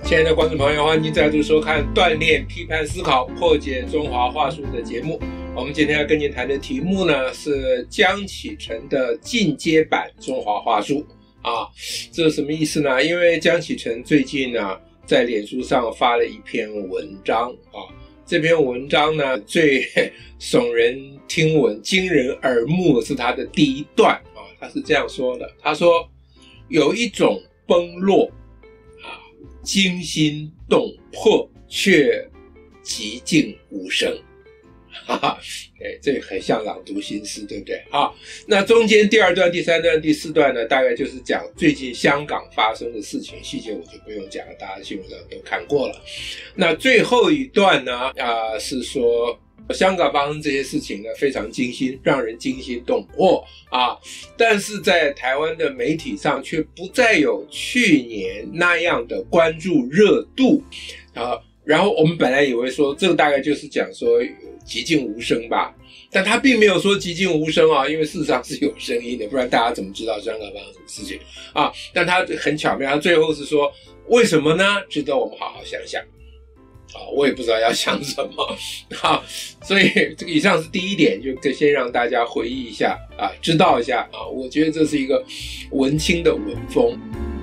亲爱的观众朋友，欢迎再度收看《锻炼批判思考，破解中华话术》的节目。我们今天要跟您谈的题目呢，是江启臣的进阶版中华话术啊。这是什么意思呢？因为江启臣最近呢，在脸书上发了一篇文章啊。这篇文章呢，最耸人听闻、惊人耳目的是他的第一段啊。他是这样说的：他说，有一种崩落惊心动魄，却寂静无声。哈哈，这很像朗读新诗，对不对？好，那中间第二段、第三段、第四段呢，大概就是讲最近香港发生的事情，细节我就不用讲了，大家新闻上都看过了。那最后一段呢，是说香港发生这些事情呢，非常惊心，让人惊心动魄啊！但是在台湾的媒体上却不再有去年那样的关注热度啊。然后我们本来以为说这个大概就是讲说寂静无声吧，但他并没有说寂静无声啊，因为事实上是有声音的，不然大家怎么知道香港发生什么事情啊？但他很巧妙，他最后是说为什么呢？值得我们好好想想。我也不知道要想什么好，所以这个以上是第一点，就先让大家回忆一下啊，知道一下啊。我觉得这是一个文青的文风。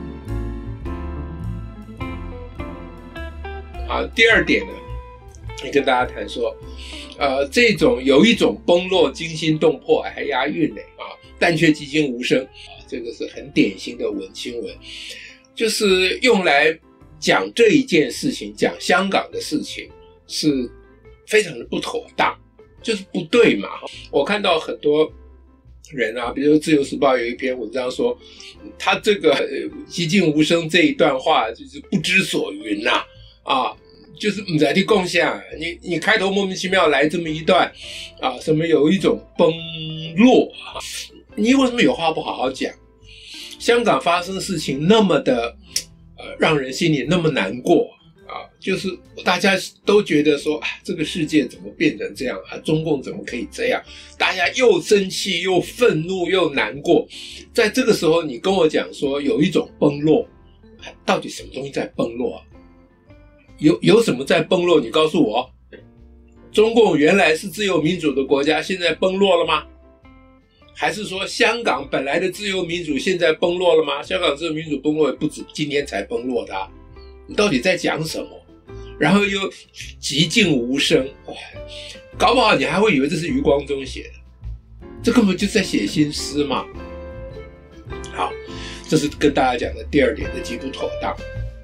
好，第二点呢，跟大家谈说，这种有一种崩落惊心动魄，还押韵呢啊，但却寂静无声啊，这个是很典型的文青文，就是用来讲这一件事情，讲香港的事情是非常的不妥当，就是不对嘛。我看到很多人啊，比如说《自由时报》有一篇文章说，他这个寂静无声这一段话就是不知所云呐啊，就是不在地共享。你开头莫名其妙来这么一段啊，什么有一种崩落啊，你为什么有话不好好讲？香港发生事情那么的让人心里那么难过啊，就是大家都觉得说，这个世界怎么变成这样啊？中共怎么可以这样？大家又生气又愤怒又难过。在这个时候，你跟我讲说有一种崩落，到底什么东西在崩落啊？有什么在崩落？你告诉我，中共原来是自由民主的国家，现在崩落了吗？还是说香港本来的自由民主现在崩落了吗？香港自由民主崩落也不止今天才崩落的啊，你到底在讲什么？然后又寂静无声，搞不好你还会以为这是余光中写的，这根本就是在写新诗嘛。好，这是跟大家讲的第二点的极不妥当。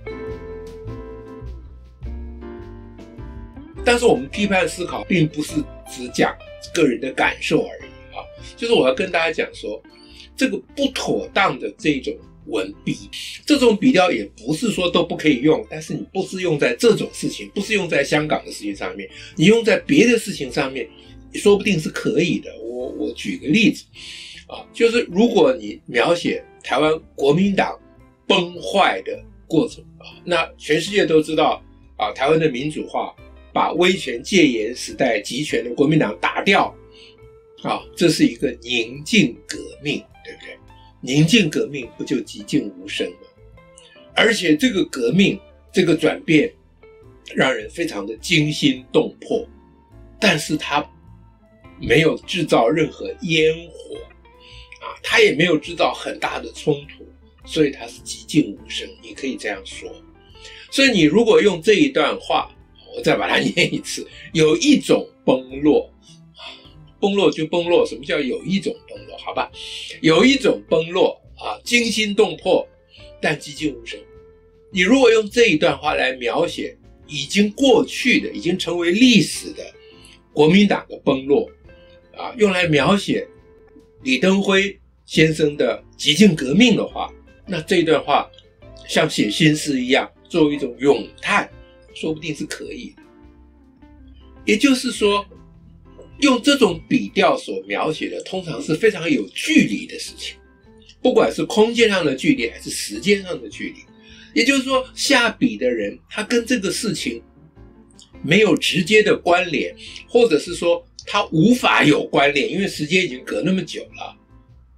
但是我们批判思考并不是只讲个人的感受而已啊，就是我要跟大家讲说，这个不妥当的这种文笔，这种笔调也不是说都不可以用，但是你不是用在这种事情，不是用在香港的事情上面，你用在别的事情上面，说不定是可以的。我举个例子啊，就是如果你描写台湾国民党崩坏的过程啊，那全世界都知道啊，台湾的民主化把威权戒严时代集权的国民党打掉啊，这是一个宁静革命，对不对？宁静革命不就寂静无声吗？而且这个革命，这个转变让人非常的惊心动魄，但是它没有制造任何烟火啊，它也没有制造很大的冲突，所以它是寂静无声，你可以这样说。所以你如果用这一段话，我再把它念一次，有一种崩落，崩落就崩落，什么叫有一种崩落？好吧，有一种崩落啊，惊心动魄，但寂静无声。你如果用这一段话来描写已经过去的、已经成为历史的国民党的崩落啊，用来描写李登辉先生的极静革命的话，那这段话像写新诗一样，作为一种咏叹，说不定是可以的。也就是说，用这种笔调所描写的，通常是非常有距离的事情，不管是空间上的距离还是时间上的距离。也就是说，下笔的人他跟这个事情没有直接的关联，或者是说他无法有关联，因为时间已经隔那么久了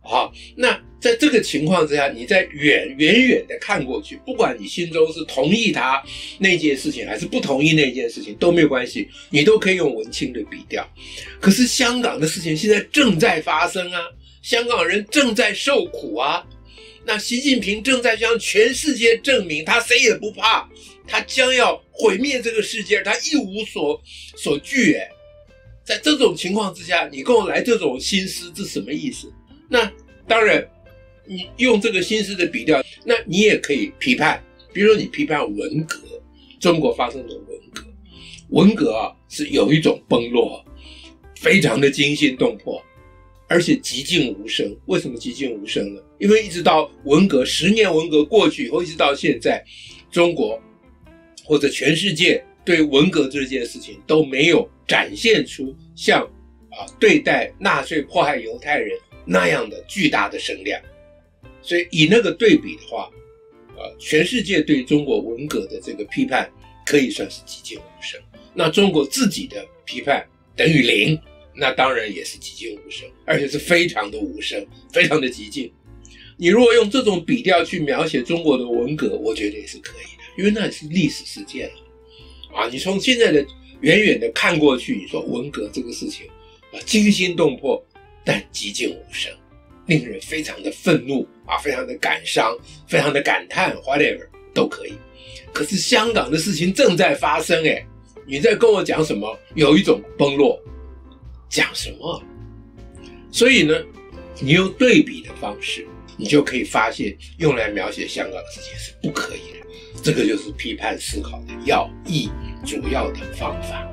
啊。那在这个情况之下，你在远远的看过去，不管你心中是同意他那件事情还是不同意那件事情都没有关系，你都可以用文青的笔调。可是香港的事情现在正在发生啊，香港人正在受苦啊，那习近平正在向全世界证明他谁也不怕，他将要毁灭这个世界，他一无所惧。在这种情况之下，你跟我来这种新诗，这什么意思？那当然你用这个新诗的笔调，那你也可以批判，比如说你批判文革，中国发生的文革啊，是有一种崩落，非常的惊心动魄，而且寂静无声。为什么寂静无声呢？因为一直到10年文革过去以后，一直到现在，中国或者全世界对文革这件事情都没有展现出像对待纳粹迫害犹太人那样的巨大的声量。所以以那个对比的话，全世界对中国文革的这个批判可以算是寂静无声。那中国自己的批判等于0，那当然也是寂静无声，而且是非常的无声，非常的寂静。你如果用这种笔调去描写中国的文革，我觉得也是可以的，因为那也是历史事件了。你从现在的远远的看过去，你说文革这个事情惊心动魄，但寂静无声，令人非常的愤怒非常的感伤，非常的感叹 whatever 都可以。可是香港的事情正在发生，你在跟我讲什么有一种崩落，讲什么？所以呢，你用对比的方式，你就可以发现用来描写香港的事情是不可以的。这个就是批判思考的主要的方法。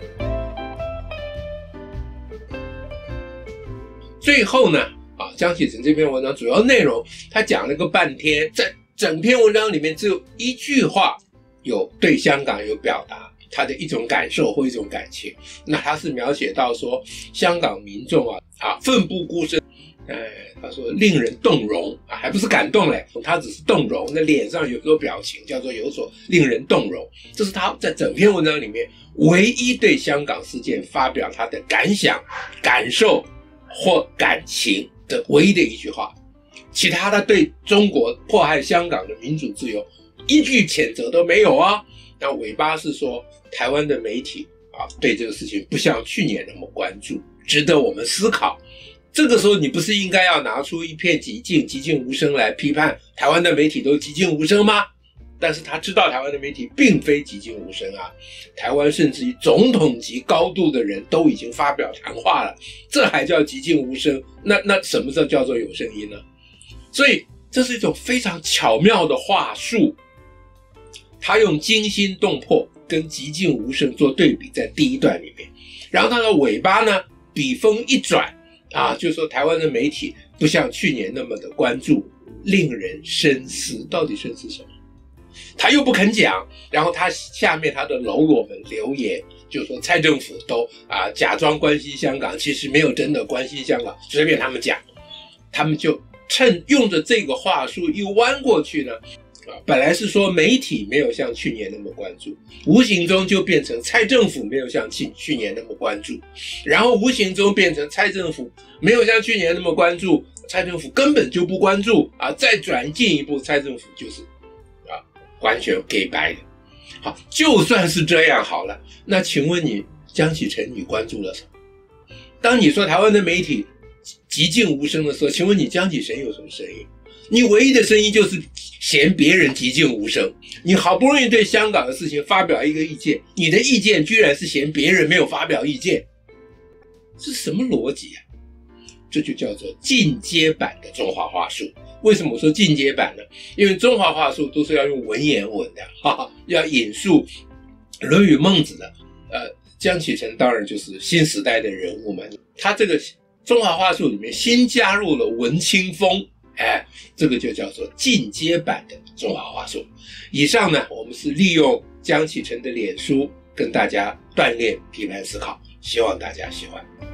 最后呢，江启臣这篇文章主要内容他讲了个半天，在整篇文章里面只有一句话有对香港有表达他的一种感受或一种感情。那他是描写到说香港民众奋不顾身，他说令人动容还不是感动嘞，他只是动容，那脸上有所表情，叫做有所令人动容。这是他在整篇文章里面唯一对香港事件发表他的感想、感受或感情的唯一的一句话。其他他对中国迫害香港的民主自由一句谴责都没有啊。那尾巴是说台湾的媒体对这个事情不像去年那么关注，值得我们思考。这个时候你不是应该要拿出一片寂静无声来批判台湾的媒体都寂静无声吗？但是他知道台湾的媒体并非寂静无声台湾甚至于总统级高度的人都已经发表谈话了，这还叫寂静无声？那什么叫做有声音呢？所以这是一种非常巧妙的话术，他用惊心动魄跟寂静无声做对比，在第一段里面，然后他的尾巴呢笔锋一转就说台湾的媒体不像去年那么的关注，令人深思。到底深思什么？他又不肯讲，然后他下面他的喽啰们留言，就说蔡政府都假装关心香港，其实没有真的关心香港，随便他们讲。他们就趁用着这个话术一弯过去呢，本来是说媒体没有像去年那么关注，无形中就变成蔡政府没有像去年那么关注，然后无形中变成蔡政府没有像去年那么关注，蔡政府根本就不关注再转进一步，蔡政府就是完全给白的。好，就算是这样好了，那请问你江启臣你关注了什么？当你说台湾的媒体寂静无声的时候，请问你江启臣有什么声音？你唯一的声音就是嫌别人寂静无声。你好不容易对香港的事情发表一个意见，你的意见居然是嫌别人没有发表意见，这是什么逻辑这就叫做进阶版的中华话术。为什么我说进阶版呢？因为中华话术都是要用文言文的要引述论语孟子的。江启臣当然就是新时代的人物嘛，他这个中华话术里面新加入了文青风，这个就叫做进阶版的中华话术。以上呢，我们是利用江启臣的脸书跟大家锻炼批判思考，希望大家喜欢。